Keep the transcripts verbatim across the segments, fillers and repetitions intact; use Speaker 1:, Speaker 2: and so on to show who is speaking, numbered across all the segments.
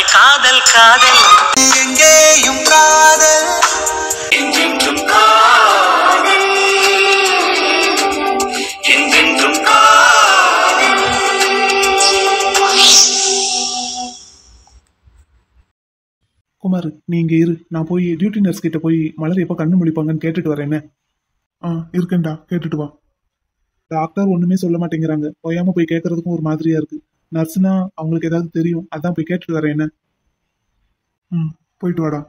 Speaker 1: காதல் காதல் எங்கேயும் காதல் எங்கெங்கும் காதல் எங்கெங்கும் காதல்.
Speaker 2: குமார், நீ இங்க இரு, நான் போய் டியூட்டி நர்ஸ் கிட்ட போய் மலர் எப்ப கண்ணு முழிப்பாங்கன்னு கேட்டுட்டு வரேன். என்ன? ஆ இருக்கேன்டா, கேட்டுட்டு வா. டாக்டர் ஒண்ணுமே சொல்ல மாட்டேங்கிறாங்க. போயாம போய் கேட்கறதுக்கும் ஒரு மாதிரியா இருக்கு. நர்ஸ்னா அவங்களுக்கு ஏதாவது தெரியும், அதான் போய் கேட்டுட்டு வரேன். என்ன? ம், போயிட்டு வாடா.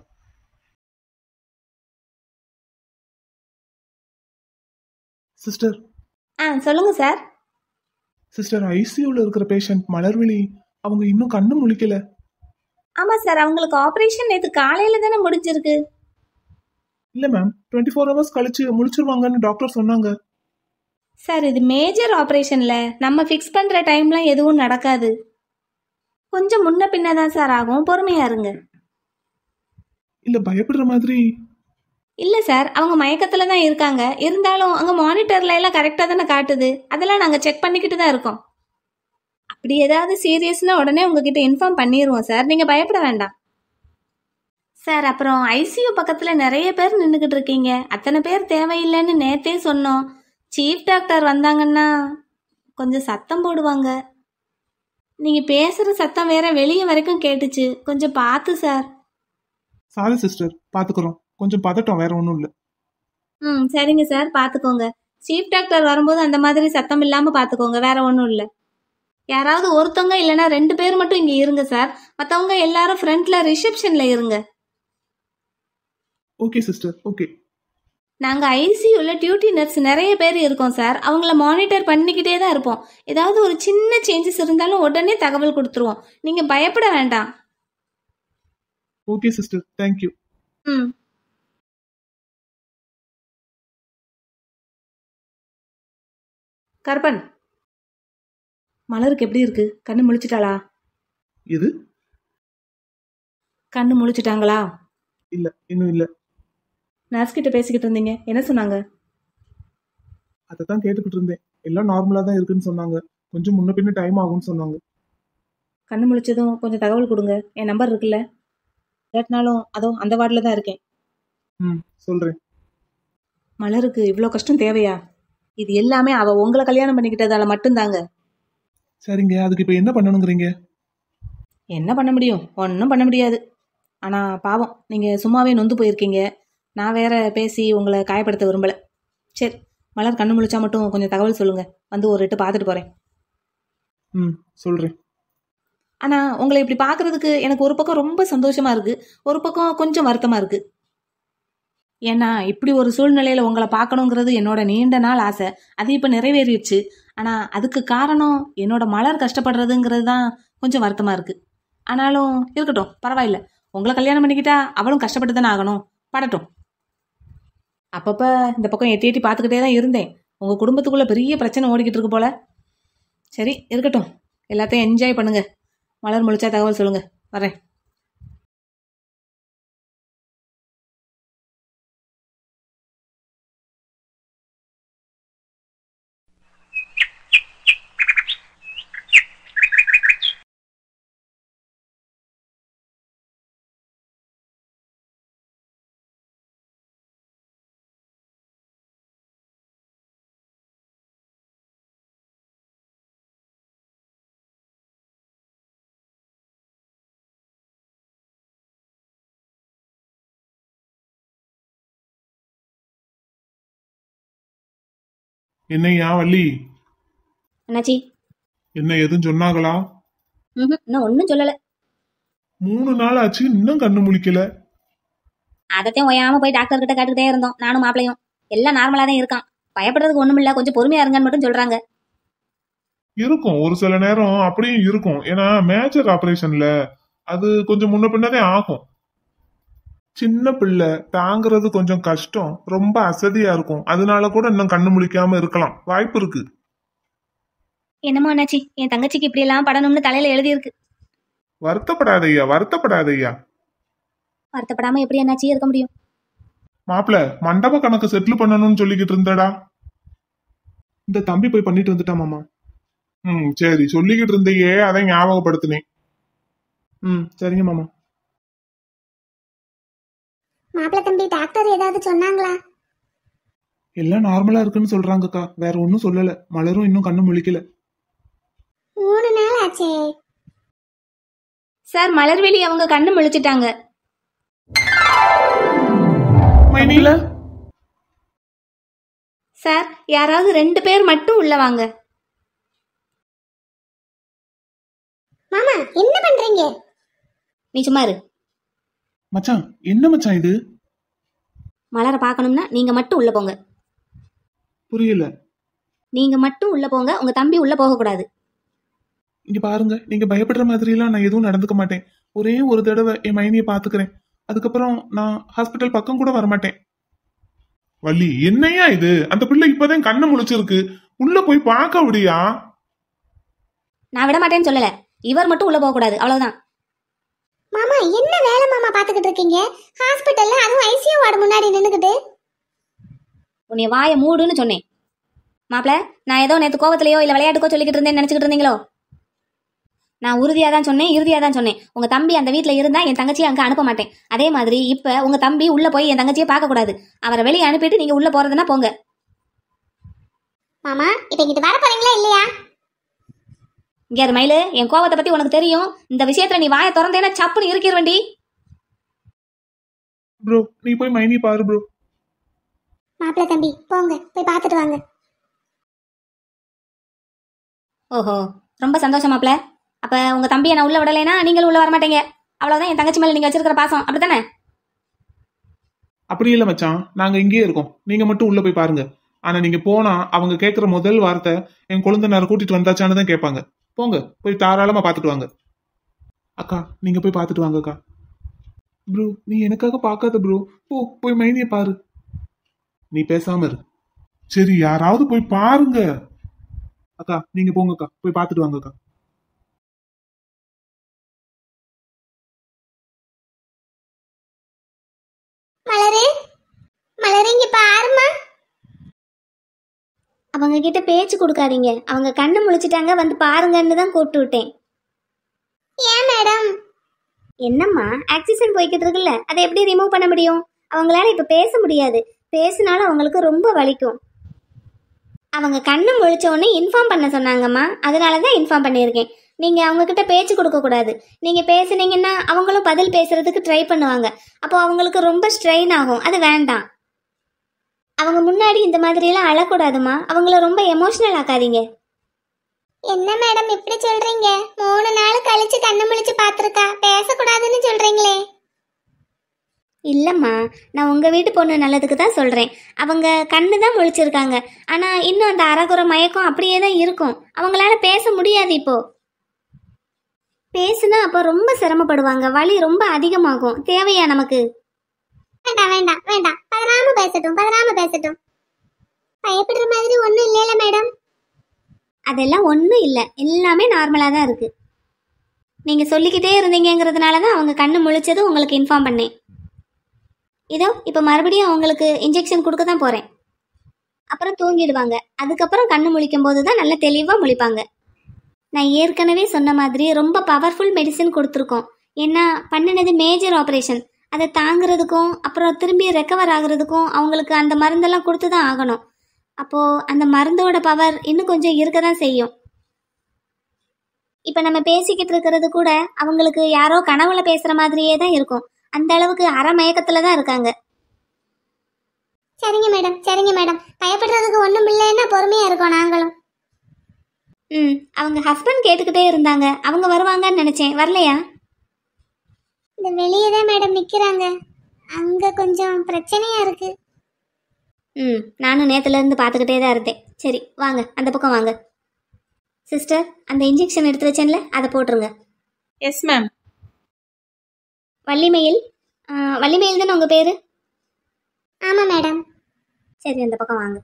Speaker 2: சிஸ்டர்.
Speaker 3: ஆ சொல்லுங்க சார்.
Speaker 2: சிஸ்டர், ஐசியூல இருக்கிற பேஷண்ட் மலர்விழி, அவங்க இன்னும் கண்ணு முழிக்கல.
Speaker 3: ஆமா சார், அவங்களுக்கு ஆபரேஷன் நேற்று காலையில தானே முடிஞ்சிருக்கு.
Speaker 2: இல்ல மேம், டுவெண்ட்டி ஃபோர் ஹவர்ஸ் கழிச்சு முழிச்சிருவாங்கன்னு டாக்டர் சொன்னாங்க.
Speaker 3: சார், இது மேஜர் ஆப்ரேஷன்ல நம்ம ஃபிக்ஸ் பண்ற டைம்லாம் எதுவும் நடக்காது. கொஞ்சம் முன்ன பின்ன தான் சார் ஆகும், பொறுமையா இருங்க.
Speaker 2: இல்ல பயப்படுற மாதிரி.
Speaker 3: இல்ல சார், அவங்க மயக்கத்துல தான் இருக்காங்க. இருந்தாலும் அங்க மானிட்டர்ல எல்லாம் கரெக்டா தானே காட்டுது. அதெல்லாம் நாங்க செக் பண்ணிக்கிட்டு தான் இருக்கோம். அப்படி ஏதாவது சீரியஸ்னா உடனே உங்ககிட்ட இன்ஃபார்ம் பண்ணிடுவோம் சார், நீங்க பயப்பட வேண்டாம். சார், அப்புறம் ஐசியூ பக்கத்துல நிறைய பேர் நின்றுகிட்டு இருக்கீங்க. அத்தனை பேர் தேவையில்லைன்னு நேத்தே சொன்னோம். சீஃப் டாக்டர் வந்தாங்கன்னா கொஞ்சம் சத்தம் போடுவாங்க. நீங்க பேசுற சத்தம் வேற வெளியே வரைக்கும் கேட்டுச்சு, கொஞ்சம் பார்த்து சார்.
Speaker 2: சாரி சிஸ்டர், பாத்துக்கிறோம். கொஞ்சம் பதட்டம், வேற ஒன்றும் இல்லை.
Speaker 3: ம் சரிங்க சார், பார்த்துக்கோங்க. சீஃப் டாக்டர் வரும்போது அந்த மாதிரி சத்தம் இல்லாம பார்த்துக்கோங்க, வேற ஒன்றும் இல்லை. யாராவது ஒருத்தவங்க இல்லைன்னா ரெண்டு பேர் மட்டும் இங்க இருங்க சார். மற்றவங்க எல்லாரும் ஃப்ரண்ட்ல ரிசப்ஷன்ல இருங்க.
Speaker 2: Okay sister, okay.
Speaker 3: நாங்க ஐசியூல டியூட்டி நர்ஸ் நிறைய பேர் இருக்கோம் சார். அவங்கள மானிட்டர் பண்ணிக்கிட்டே தான் இருப்போம். ஏதாவது ஒரு சின்ன சேஞ்சஸ் இருந்தாலும் உடனே தகவல் கொடுத்துருவோம். நீங்க பயப்பட வேண்டாம்.
Speaker 2: Okay sister, thank you.
Speaker 3: ம் கருப்பன், மலருக்கு எப்படி இருக்கு? கண்ணு முழிச்சிட்டாளா?
Speaker 2: இது
Speaker 3: கண்ணு முழிச்சிட்டாங்களா?
Speaker 2: இல்ல, இன்னும் இல்ல.
Speaker 3: நர்ஸ் கிட்ட பேசிக்கிட்டு இருந்தீங்க, என்ன சொன்னாங்க?
Speaker 2: அதைத்தான் கேட்டுக்கிட்டு இருந்தேன். எல்லாம் நார்மலா தான் இருக்குன்னு சொன்னாங்க. கொஞ்சம் முன்ன பின்ன டைம் ஆகும்னு சொன்னாங்க.
Speaker 3: கண்ணு முழிச்சதும் கொஞ்சம் தகவல் கொடுங்க. என் நம்பர் இருக்குல்ல, இல்லாட்டினாலும் அதோ அந்த வார்டில் தான் இருக்கேன்.
Speaker 2: ம், சொல்றேன்.
Speaker 3: மலருக்கு இவ்வளோ கஷ்டம் தேவையா? இது எல்லாமே அவ உங்களை கல்யாணம் பண்ணிக்கிட்டதால மட்டும்தாங்க.
Speaker 2: சரிங்க, அதுக்கு இப்ப என்ன பண்ணணுங்கிறீங்க?
Speaker 3: என்ன பண்ண முடியும்? ஒன்றும் பண்ண முடியாது. ஆனால் பாவம், நீங்கள் சும்மாவே நொந்து போயிருக்கீங்க. நான் வேற பேசி உங்களை காயப்படுத்த விரும்பலை. சரி, மலர் கண்ணு முழிச்சா மட்டும் கொஞ்சம் தகவல் சொல்லுங்க, வந்து ஒரு எட்டு பார்த்துட்டு போகிறேன்.
Speaker 2: ம், சொல்றேன்.
Speaker 3: ஆனால் உங்களை இப்படி பார்க்கறதுக்கு எனக்கு ஒரு பக்கம் ரொம்ப சந்தோஷமா இருக்கு, ஒரு பக்கம் கொஞ்சம் வருத்தமா இருக்கு. ஏன்னா இப்படி ஒரு சூழ்நிலையில உங்களை பார்க்கணுங்கிறது என்னோட நீண்ட நாள் ஆசை. அது இப்போ நிறைவேறிடுச்சு. ஆனால் அதுக்கு காரணம் என்னோட மலர் கஷ்டப்படுறதுங்கிறது தான் கொஞ்சம் வருத்தமா இருக்கு. ஆனாலும் இருக்கட்டும், பரவாயில்ல. உங்களை கல்யாணம் பண்ணிக்கிட்டா அவளும் கஷ்டப்பட்டு தானே ஆகணும், படட்டும். அப்பப்ப இந்த பக்கம் எட்டி எட்டி பார்த்துக்கிட்டே தான் இருந்தேன். உங்க குடும்பத்துக்குள்ள பெரிய பிரச்சனை ஓடிக்கிட்டு இருக்கு போல. சரி, இருக்கட்டும். எல்லாத்தையும் என்ஜாய் பண்ணுங்க. மலர் முழிச்சா தகவல் சொல்லுங்க, வரேன்.
Speaker 2: என்னையா வள்ளி?
Speaker 3: என்னாச்சி?
Speaker 2: என்ன எதுவும் சொன்னாங்களா?
Speaker 3: நான் ஒன்றும் சொல்லலை.
Speaker 2: மூணு நாள் ஆச்சு, இன்னும் கண்ணு முழிக்கல.
Speaker 3: அதத்தையும் ஓயாம போய் டாக்டர் கிட்ட கேட்டுக்கிட்டே இருந்தோம், நானும் மாப்பிளையும். எல்லாம் நார்மலா தான் இருக்கான், பயப்படுறதுக்கு ஒண்ணும் இல்ல, கொஞ்சம் பொறுமையா இருங்கன்னு மட்டும் சொல்றாங்க.
Speaker 2: இருக்கும், ஒரு சில நேரம் அப்படியும் இருக்கும். ஏன்னா மேஜர் ஆபரேஷன்ல அது கொஞ்சம் முன்ன பின்னதே ஆகும். சின்ன பிள்ளை தாங்குறது கொஞ்சம் கஷ்டம், ரொம்ப அசதியா இருக்கும். அதனால கூட இன்னும் கண்ணு முழிக்காம இருக்கலாம், வாய்ப்பு இருக்கு.
Speaker 3: என்னமோ அண்ணாச்சி, என் தங்கச்சிக்கு இப்படி எல்லாம் படணும்னு தலையில எழுதி இருக்கு.
Speaker 2: வருத்தப்படாதையா, வருத்தப்படாதையா.
Speaker 3: வருத்தப்படாம எப்படி அண்ணாச்சி இருக்க முடியும்?
Speaker 2: மாப்பிள, மண்டப கணக்கு செட்டில் பண்ணணும்னு சொல்லிக்கிட்டு இருந்தடா. இந்த தம்பி போய் பண்ணிட்டு வந்துட்டான் மாமா. ம் சரி, சொல்லிக்கிட்டு இருந்தையே, அதை ஞாபகப்படுத்தினேன். ம் சரிங்க மாமா.
Speaker 4: மாப்பிள்ள தம்பி டாக்டர் ஏதாவது சொன்னாங்களா?
Speaker 2: எல்லாம் நார்மலா இருக்குன்னு சொல்றாங்கக்கா, வேற ஒன்னும் சொல்லல. மலரும் இன்னும் கண்ணு முழிக்கல.
Speaker 4: மூணு நாள் ஆச்சே.
Speaker 3: சார் மலர்விழி அவங்க கண்ணு முழிச்சிட்டாங்க.
Speaker 2: மைனில
Speaker 3: சார் யாராவது ரெண்டு பேர் மட்டும் உள்ள வாங்க.
Speaker 4: மாமா என்ன பண்றீங்க?
Speaker 3: நீ சும்மா இரு.
Speaker 2: மச்சான் என்ன மச்சான் இது?
Speaker 3: மலரை பார்க்கணும்னா நீங்க மட்டும் உள்ள போங்க.
Speaker 2: புரியல.
Speaker 3: நீங்க மட்டும் உள்ள போங்க, உங்க தம்பி உள்ள போக கூடாது.
Speaker 2: இங்க பாருங்க, நீங்க பயப்படுற மாதிரி எல்லாம் நான் எதுவும் நடந்துக்க மாட்டேன். ஒரே ஒரு தடவை என் மைனியை பாத்துக்கிறேன், அதுக்கப்புறம் நான் ஹாஸ்பிட்டல் பக்கம் கூட வரமாட்டேன். வள்ளி என்னையா இது? அந்த பிள்ளை இப்பதான் கண்ணு முழிச்சிருக்கு, உள்ள போய் பார்க்க விடியா?
Speaker 3: நான் விட மாட்டேன்னு சொல்லல, இவர் மட்டும் உள்ள போக கூடாது, அவ்வளவுதான்.
Speaker 4: மாமா என்ன வேலை மாமா பாத்துக்கிட்டு இருக்கீங்க? ஹாஸ்பிட்டல்ல அதுவும் ஐசியூ வார்டு முன்னாடி நின்னுக்கிட்டு.
Speaker 3: உன்னைய வாய மூடுன்னு சொன்னேன். மாப்பிள, நான் ஏதோ நேத்து கோவத்திலேயோ இல்ல விளையாட்டுக்கோ சொல்லிக்கிட்டு இருந்தேன்னு நினைச்சுக்கிட்டு இருந்தீங்களோ? நான் உறுதியா தான் சொன்னேன், இறுதியா தான் சொன்னேன். உங்க தம்பி அந்த வீட்டுல இருந்தா என் தங்கச்சியை அங்க அனுப்ப மாட்டேன். அதே மாதிரி இப்ப உங்க தம்பி உள்ள போய் என் தங்கச்சியை பார்க்க கூடாது. அவரை வெளியே அனுப்பிட்டு நீங்க உள்ள போறதுன்னா போங்க.
Speaker 4: மாமா இப்ப இங்கிட்டு வர போறீங்களா இல்லையா?
Speaker 3: இங்க இரு மயிலு, என் கோவத்தை பத்தி உனக்கு தெரியும். இந்த விஷயத்துல நீ வாயை திறந்தேன்னா சப்புன்னு இருக்கிற வண்டி.
Speaker 2: ப்ரோ நீ போய் மைனியை பாரு ப்ரோ.
Speaker 4: மாப்பிள்ள தம்பி போங்க போய் பாத்துட்டு வாங்க.
Speaker 3: ஓஹோ ரொம்ப சந்தோஷம் மாப்பிள. அப்ப உங்க தம்பியை நான் உள்ள விடலைன்னா நீங்களும் உள்ள வரமாட்டீங்க. அவ்வளவுதான் என் தங்கச்சி மேல நீங்க வச்சிருக்கிற பாசம், அப்படித்தானே?
Speaker 2: அப்படி இல்ல மச்சான், நாங்க இங்கேயே இருக்கோம், நீங்க மட்டும் உள்ள போய் பாருங்க. ஆனா நீங்க போனா அவங்க கேக்குற முதல் வார்த்தை என் குழந்தைனார கூட்டிட்டு வந்தாச்சான்னு தான் கேட்பாங்க. போங்க போய் தாராளமா பாத்துட்டு வாங்க. அக்கா நீங்க போய் பாத்துட்டு வாங்க அக்கா. ப்ரோ நீ எனக்காக பாக்காத ப்ரோ, போ போய் மைனியை பாரு. நீ பேசாம இரு. சரி யாராவது போய் பாருங்க. அக்கா நீங்க போங்கக்கா, போய் பாத்துட்டு வாங்க அக்கா.
Speaker 4: மலரு மலரு இங்க பாருமா.
Speaker 5: அவங்க கிட்ட பேச்சு கொடுக்காதீங்க, அவங்க கண்ணு முழிச்சிட்டாங்க, வந்து பாருங்கன்னு தான் கூப்பிட்டு விட்டேன்.
Speaker 4: ஏன் மேடம்?
Speaker 5: என்னம்மா ஆக்சிஜன் போய்கிட்டு இருக்குல்ல, அதை எப்படி ரிமூவ் பண்ண முடியும்? அவங்களால இப்ப பேச முடியாது, பேசினாலும் அவங்களுக்கு ரொம்ப வலிக்கும். அவங்க கண்ணு முழிச்ச உடனே இன்ஃபார்ம் பண்ண சொன்னாங்கம்மா, அதனால தான் இன்ஃபார்ம் பண்ணியிருக்கேன். நீங்கள் அவங்கக்கிட்ட பேச்சு கொடுக்கக்கூடாது. நீங்கள் பேசுனீங்கன்னா அவங்களும் பதில் பேசுறதுக்கு ட்ரை பண்ணுவாங்க, அப்போ அவங்களுக்கு ரொம்ப ஸ்ட்ரெயின் ஆகும், அது வேண்டாம். அவங்க முன்னாடி இந்த மாதிரியெல்லாம் அழக்கூடாதுமா, அவங்கள ரொம்ப எமோஷ்னல் ஆக்காதீங்க.
Speaker 4: என்ன மேடம் இப்படி சொல்றீங்க? மூணு நாள் கழிச்சு கண்ணு முழிச்சு பாத்துருக்கா, பேசக்கூடாதுன்னு சொல்றீங்களே.
Speaker 5: இல்லைம்மா, நான் உங்கள் வீட்டு பொண்ணு நல்லதுக்கு தான் சொல்கிறேன். அவங்க கண்ணு தான் முழிச்சிருக்காங்க, ஆனால் இன்னும் அந்த அரைகுறை மயக்கம் அப்படியே தான் இருக்கும். அவங்களால பேச முடியாது. இப்போ பேசுனா அப்போ ரொம்ப சிரமப்படுவாங்க, வலி ரொம்ப அதிகமாகும். தேவையா நமக்கு?
Speaker 4: வேண்டாம் வேண்டாம் வேண்டாம், பதறாம பேசட்டும் பதறாம பேசட்டும். பயப்படுற மாதிரி ஒன்றும் இல்லைல்ல மேடம்?
Speaker 5: அதெல்லாம் ஒன்றும் இல்லை, எல்லாமே நார்மலாக தான் இருக்குது. நீங்கள் சொல்லிக்கிட்டே இருந்தீங்கிறதுனால தான் அவங்க கண்ணு முழிச்சதும் உங்களுக்கு இன்ஃபார்ம் பண்ணேன். இதோ இப்போ மறுபடியும் அவங்களுக்கு இன்ஜெக்ஷன் கொடுக்க தான் போகிறேன். அப்புறம் தூங்கிடுவாங்க, அதுக்கப்புறம் கண்ணு முழிக்கும் போது தான் நல்லா தெளிவாக முழிப்பாங்க. நான் ஏற்கனவே சொன்ன மாதிரி ரொம்ப பவர்ஃபுல் மெடிசன் கொடுத்துருக்கோம். ஏன்னா பண்ணினது மேஜர் ஆப்ரேஷன், அதை தாங்கிறதுக்கும் அப்புறம் திரும்பி ரெக்கவர் ஆகுறதுக்கும் அவங்களுக்கு அந்த மருந்தெல்லாம் கொடுத்து தான் ஆகணும். அப்போது அந்த மருந்தோட பவர் இன்னும் கொஞ்சம் இருக்க தான் செய்யும். இப்போ நம்ம பேசிக்கிட்டு இருக்கிறது கூட அவங்களுக்கு யாரோ கனவுல பேசுகிற மாதிரியே தான் இருக்கும். அந்த அளவுக்கு அரை மயக்கத்தில் தான் இருக்காங்க.
Speaker 4: சரிங்க மேடம் சரிங்க மேடம், பயப்படுறதுக்கு ஒன்றும் இல்லைன்னா பொறுமையாக இருக்கோம் நாங்களும்.
Speaker 5: ம் அவங்க ஹஸ்பண்ட் கேட்டுக்கிட்டே இருந்தாங்க, அவங்க வருவாங்கன்னு நினச்சேன், வரலையா?
Speaker 4: இந்த வெளியே தான் மேடம் நிற்கிறாங்க, அங்கே கொஞ்சம் பிரச்சனையாக இருக்குது.
Speaker 5: ம் நானும் நேற்றுலேருந்து பார்த்துக்கிட்டே தான் இருந்தேன். சரி வாங்க அந்த பக்கம் வாங்க. சிஸ்டர், அந்த இன்ஜெக்ஷன் எடுத்து வச்சேன்ல, அதை போட்டுருங்க.
Speaker 3: Yes ma'am.
Speaker 5: வள்ளிமயில், வள்ளிமயில் தானே உங்கள் பேர்?
Speaker 4: ஆமாம் மேடம்.
Speaker 5: சரி அந்த பக்கம் வாங்க.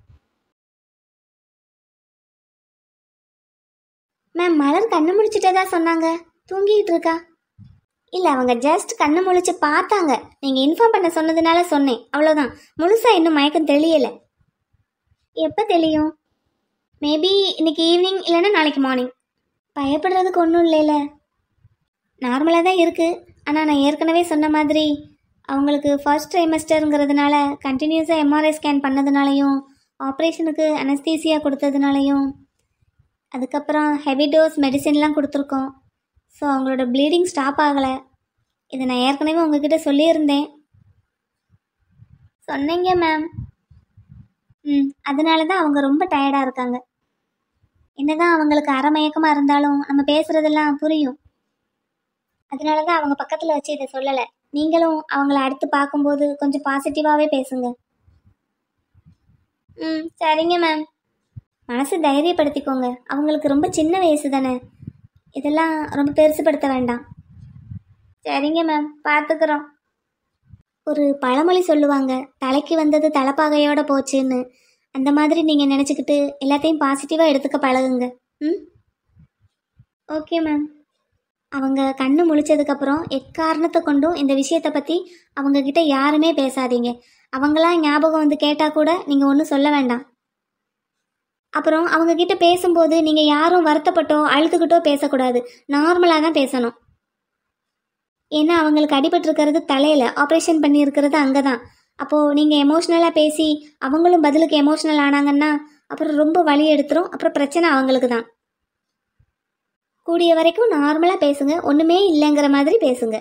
Speaker 5: மேம், மலர் கண்ணு முழிச்சிட்டதா சொன்னாங்க, தூங்கிட்டு இருக்கா? இல்லை, அவங்க ஜஸ்ட் கண்ணு முழிச்சு பார்த்தாங்க, நீங்கள் இன்ஃபார்ம் பண்ண சொன்னதுனால சொன்னேன், அவ்வளோதான். முழுசாக இன்னும் மயக்கம் தெளியலை. எப்போ தெளியும்? மேபி இன்னைக்கு ஈவினிங் இல்லைன்னா நாளைக்கு மார்னிங். பயப்படுறதுக்கு ஒன்றும் இல்லைல்ல. நார்மலாக தான் இருக்குது. ஆனால் நான் ஏற்கனவே சொன்ன மாதிரி அவங்களுக்கு ஃபர்ஸ்ட் ட்ரைமஸ்டருங்கிறதுனால கண்டினியூஸாக எம்ஆர்ஐ ஸ்கேன் பண்ணதுனாலையும் ஆப்ரேஷனுக்கு அனஸ்தீசியா கொடுத்ததுனாலையும் அதுக்கப்புறம் ஹெவி டோஸ் மெடிசின்லாம் கொடுத்துருக்கோம். ஸோ அவங்களோட ப்ளீடிங் ஸ்டாப் ஆகலை. இதை நான் ஏற்கனவே உங்ககிட்ட சொல்லியிருந்தேன். சொன்னீங்க மேம். ம் அதனால தான் அவங்க ரொம்ப டயர்டாக இருக்காங்க. என்னதான் அவங்களுக்கு அறமயக்கமாக இருந்தாலும் நம்ம பேசுகிறதெல்லாம் புரியும். அதனால தான் அவங்க பக்கத்தில் வச்சு இதை சொல்லலை. நீங்களும் அவங்கள அடுத்து பார்க்கும்போது கொஞ்சம் பாசிட்டிவாகவே பேசுங்க. ம் சரிங்க மேம். மனசு தைரியப்படுத்திக்கோங்க. அவங்களுக்கு ரொம்ப சின்ன வயசு தானே, இதெல்லாம் ரொம்ப பெருசுப்படுத்த வேண்டாம். சரிங்க மேம், பார்த்துக்குறோம். ஒரு பழமொழி சொல்லுவாங்க, தலைக்கு வந்தது தலைப்பாகையோட போச்சுன்னு. அந்த மாதிரி நீங்கள் நினச்சிக்கிட்டு எல்லாத்தையும் பாசிட்டிவாக எடுத்துக்க பழகுங்க. ம் ஓகே மேம். அவங்க கண்ணு முழிச்சதுக்கப்புறம் எக்காரணத்தை கொண்டும் இந்த விஷயத்தை பற்றி அவங்கக்கிட்ட யாருமே பேசாதீங்க. அவங்களாம் ஞாபகம் வந்து கேட்டால் கூட நீங்கள் ஒன்றும் சொல்ல வேண்டாம். அப்புறம் அவங்கக்கிட்ட பேசும்போது நீங்கள் யாரும் வருத்தப்பட்டோ அழுதுகிட்டோ பேசக்கூடாது. நார்மலாக தான் பேசணும். ஏன்னா அவங்களுக்கு அடிபட்டிருக்கிறது தலையில், ஆப்ரேஷன் பண்ணியிருக்கிறது அங்கே தான். அப்போது நீங்கள் எமோஷ்னலாக பேசி அவங்களும் பதிலுக்கு எமோஷ்னல் ஆனாங்கன்னா அப்புறம் ரொம்ப வலி எடுத்துரும். அப்புறம் பிரச்சனை அவங்களுக்கு தான். கூடிய வரைக்கும் நார்மலாக பேசுங்க. ஒன்றுமே இல்லைங்கிற மாதிரி பேசுங்க.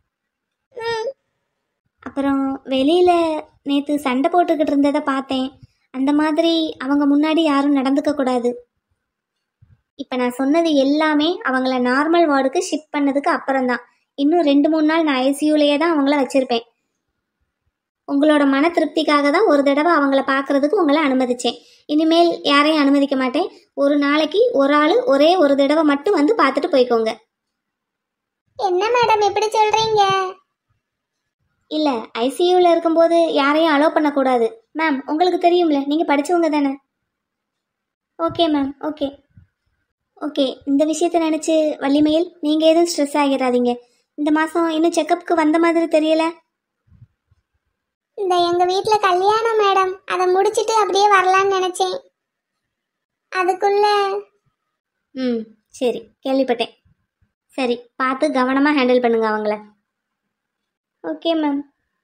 Speaker 5: அப்புறம் வெளியில் நேற்று சண்டை போட்டுக்கிட்டு இருந்ததை பார்த்தேன். அந்த மாதிரி அவங்க முன்னாடி யாரும் நடந்துக்கக்கூடாது. இப்போ நான் சொன்னது எல்லாமே அவங்கள நார்மல் வார்டுக்கு ஷிஃப்ட் பண்ணதுக்கு அப்புறம்தான். இன்னும் ரெண்டு மூணு நாள் நான் ஐசியூலேயே தான் அவங்கள வச்சுருப்பேன். உங்களோட மன திருப்திக்காக தான் ஒரு தடவை அவங்கள பார்க்குறதுக்கு உங்களை அனுமதித்தேன். இனிமேல் யாரையும் அனுமதிக்க மாட்டேன். ஒரு நாளைக்கு ஒரு ஆள் ஒரே ஒரு தடவை மட்டும் வந்து பார்த்துட்டு போய்க்கோங்க.
Speaker 4: என்ன மேடம் இப்படி சொல்றீங்க?
Speaker 5: இல்லை, ஐசியூவில் இருக்கும்போது யாரையும் அலோவ் பண்ணக்கூடாது. மேம் உங்களுக்கு தெரியும்ல, நீங்கள் படித்தவங்க தானே. ஓகே மேம், ஓகே ஓகே இந்த விஷயத்தை நினச்சி வள்ளிமயில் நீங்கள் எதுவும் ஸ்ட்ரெஸ் ஆகிடாதீங்க. இந்த மாதம் இன்னும் செக்கப்புக்கு வந்த மாதிரி தெரியல.
Speaker 4: இந்த எங்க வீட்ல கல்யாணம் மேடம், அதை முடிச்சிட்டு அப்படியே வரலான்னு நினைச்சேன். அதுக்குள்ள
Speaker 5: ம் சரி, கேள்விப்பட்டேன். சரி, பார்த்து கவனமாக ஹேண்டில் பண்ணுங்க அவங்கள. Okay ma'am.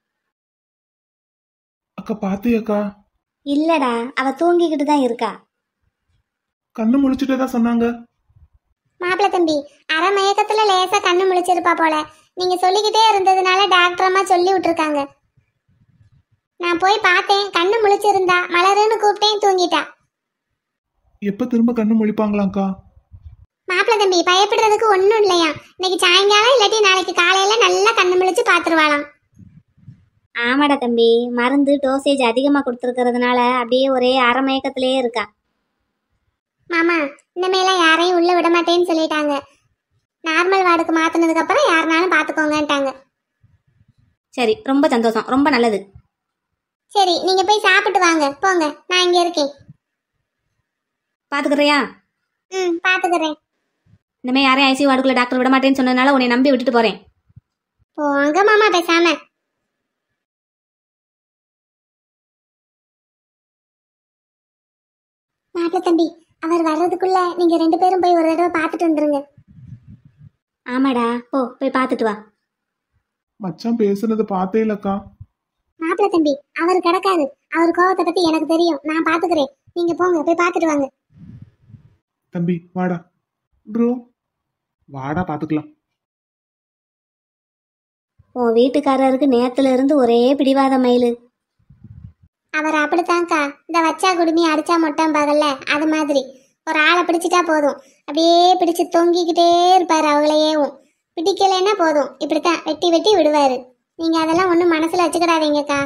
Speaker 2: அக்கா பாத்தியாக்கா?
Speaker 5: இல்லடா, அவ தூங்கிக்கிட்டு தான் இருக்கா.
Speaker 2: கண்ணு முழிச்சுட்டே தான் சொன்னாங்க.
Speaker 4: மாப்பிள்ள தம்பி அரை மயக்கத்துல லேசா கண்ணு முழிச்சிருப்பா போல. நீங்க சொல்லிக்கிட்டே இருந்ததுனால டாக்டர் அம்மா சொல்லி விட்டுருக்காங்க. நான் போய் பார்த்தேன், கண்ணு முழிச்சிருந்தா. மலருன்னு கூப்பிட்டேன், தூங்கிட்டா.
Speaker 2: எப்ப திரும்ப கண்ணு முழிப்பாங்களாக்கா?
Speaker 4: மாப்பிள்ள தம்பி பயப்படுறதுக்கு ஒன்றும் இல்லையா. இன்னைக்கு சாயங்காலம் இல்லாட்டி நாளைக்கு காலையில நல்லா கண்ணு முழிச்சு பார்த்துருவாளாம்.
Speaker 5: ஆமாடா தம்பி, மருந்து டோசேஜ் அதிகமாக கொடுத்துருக்கிறதுனால அப்படியே ஒரே அரை மயக்கத்திலே இருக்கா.
Speaker 4: மாமா இனிமேலாம் யாரையும் உள்ள விட மாட்டேன்னு சொல்லிட்டாங்க. நார்மல் வார்டுக்கு மாத்தினதுக்கு அப்புறம் யாருனாலும் பார்த்துக்கோங்கன்ட்டாங்க.
Speaker 5: சரி, ரொம்ப சந்தோஷம், ரொம்ப நல்லது.
Speaker 4: சரி நீங்க போய் சாப்பிட்டு வாங்க, போங்க. நான் இங்க இருக்கேன்.
Speaker 5: பார்த்துக்கிறியா?
Speaker 4: ம் பாத்துக்கிறேன்.
Speaker 5: இனிமேல் யாரையும் ஐசியூ வார்டுக்குள்ள டாக்டர் விட மாட்டேன்னு சொன்னதுனால உன்னை நம்பி விட்டுட்டு போகிறேன்.
Speaker 4: போங்க மாமா பேசாம. மாப்பிள்ள தம்பி அவர் வர்றதுக்குள்ள நீங்க ரெண்டு பேரும் போய் ஒரு தடவை பார்த்துட்டு வந்துருங்க.
Speaker 5: ஆமாடா, போ போய் பார்த்துட்டு வா.
Speaker 2: மச்சான் பேசுனது பார்த்தே இல்லக்கா.
Speaker 4: மாப்பிள்ள தம்பி அவர் கிடக்காது. அவர் கோவத்தை பத்தி எனக்கு தெரியும், நான் பாத்துக்கிறேன். நீங்க போங்க, போய் பார்த்துட்டு வாங்க.
Speaker 2: தம்பி வாடா. ப்ரோ வாடா, பாத்துக்கலாம்.
Speaker 5: உன் வீட்டுக்காரருக்கு நேத்துல இருந்து ஒரே பிடிவாத மயிலு.
Speaker 4: அவர் அப்படித்தான்க்கா. இந்த வச்சா குடுமி அடிச்சா மொட்டம் பகல்ல அது மாதிரி ஒரு ஆளை பிடிச்சிட்டா போதும், அப்படியே பிடிச்சு தொங்கிக்கிட்டே இருப்பாரு. அவங்களையேவும் பிடிக்கலைன்னா போதும், இப்படித்தான் வெட்டி வெட்டி விடுவாரு. நீங்க அதெல்லாம் ஒன்றும் மனசுல வச்சுக்கிடாதீங்கக்கா.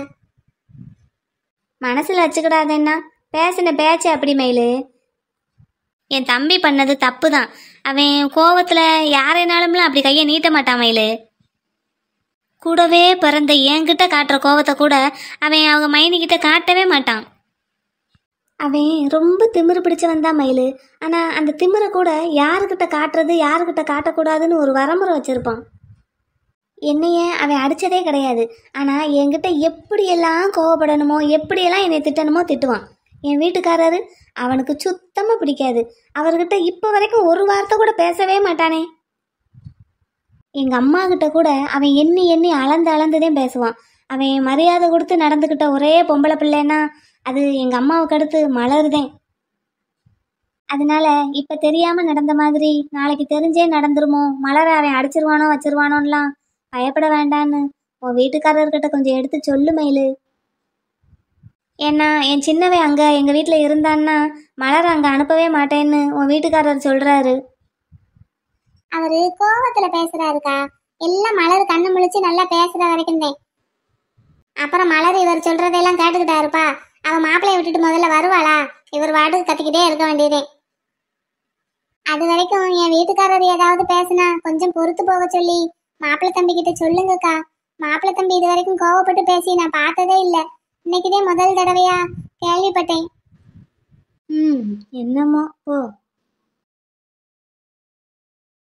Speaker 5: மனசுல வச்சுக்கிடாதேன்னா பேசின பேச்சு அப்படி மயிலு. என் தம்பி பண்ணது தப்பு தான். அவன் கோவத்துல யாரைனாலும்லாம் அப்படி கையை நீட்ட மாட்டான் மயிலு. கூடவே பிறந்த என்கிட்ட காட்டுற கோவத்தை கூட அவன் அவங்க மைனிக்கிட்ட காட்டவே மாட்டான். அவன் ரொம்ப திமிரு பிடிச்சு வந்தான் மயிலு. ஆனால் அந்த திமிரை கூட யாருக்கிட்ட காட்டுறது யாருக்கிட்ட காட்டக்கூடாதுன்னு ஒரு வரமுறை வச்சுருப்பான். என்னைய அவன் அடித்ததே கிடையாது. ஆனால் என்கிட்ட எப்படியெல்லாம் கோவப்படணுமோ எப்படியெல்லாம் என்னை திட்டணுமோ திட்டுவான். என் வீட்டுக்காரரு அவனுக்கு சுத்தமாக பிடிக்காது. அவர்கிட்ட இப்போ வரைக்கும் ஒரு வார்த்தை கூட பேசவே மாட்டானே. எங்கள் அம்மா கிட்ட கூட அவன் எண்ணி எண்ணி அளந்து அளந்துதான் பேசுவான். அவன் மரியாதை கொடுத்து நடந்துக்கிட்ட ஒரே பொம்பளை பிள்ளைன்னா அது எங்கள் அம்மாவுக்கு அடுத்து மலருதேன். அதனால இப்போ தெரியாமல் நடந்த மாதிரி நாளைக்கு தெரிஞ்சே நடந்துருமோ, மலரை அவன் அடிச்சிருவானோ வச்சிருவானோலாம் பயப்பட வேண்டான்னு உன் வீட்டுக்காரர்கிட்ட கொஞ்சம் எடுத்து சொல்லு மயிலு. ஏன்னா என் சின்னவன் அங்கே எங்கள் வீட்டில் இருந்தான்னா மலரை அங்கே அனுப்பவே மாட்டேன்னு உன் வீட்டுக்காரர் சொல்கிறாரு.
Speaker 4: அவரு கோவத்துல பேசுறாருக்கா. எல்லாம் மலர் கண்ணு முழிச்சு நல்லா பேசுற வரைக்கும் தான். அப்புறம் மலர் இவர் சொல்றதெல்லாம் கேட்டுக்கிட்டாருப்பா. அவன் மாப்பிள்ளைய விட்டுட்டு முதல்ல வருவாளா? இவர் வாட்டுக்கு கத்திக்கிட்டே இருக்க வேண்டியதே. அது வரைக்கும் என் வீட்டுக்காரர் ஏதாவது பேசுனா கொஞ்சம் பொறுத்து போக சொல்லி மாப்பிள்ளை தம்பி கிட்ட சொல்லுங்கக்கா. மாப்பிள்ளை தம்பி இது வரைக்கும் கோவப்பட்டு பேசி நான் பார்த்ததே இல்லை. இன்னைக்குதே முதல் தடவையா கேள்விப்பட்டேன்.
Speaker 5: ம் என்னமோ ஓ